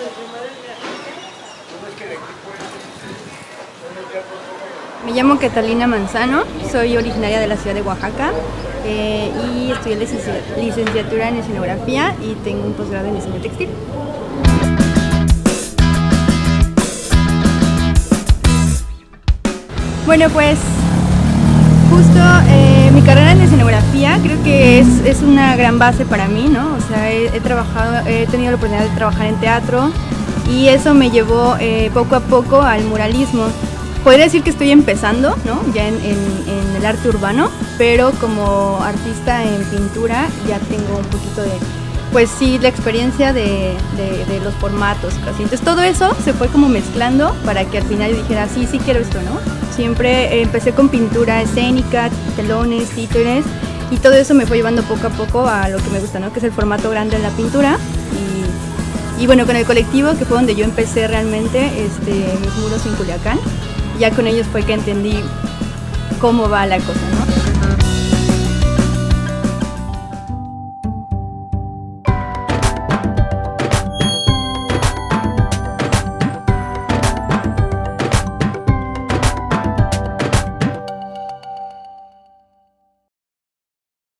Me llamo Catalina Manzano, soy originaria de la ciudad de Oaxaca y estudié licenciatura en escenografía y tengo un posgrado en diseño textil. Bueno, pues justo mi carrera en escenografía creo que es una gran base para mí, ¿no? O sea, he tenido la oportunidad de trabajar en teatro y eso me llevó poco a poco al muralismo. Podría decir que estoy empezando, ¿no? Ya en el arte urbano, pero como artista en pintura ya tengo un poquito de, pues sí, la experiencia de los formatos casi. Entonces todo eso se fue como mezclando para que al final yo dijera, sí, sí quiero esto, ¿no? Siempre empecé con pintura escénica, telones, títeres, y todo eso me fue llevando poco a poco a lo que me gusta, ¿no? Que es el formato grande en la pintura. Y bueno, con el colectivo, que fue donde yo empecé realmente mis muros en Culiacán, ya con ellos fue que entendí cómo va la cosa, ¿no?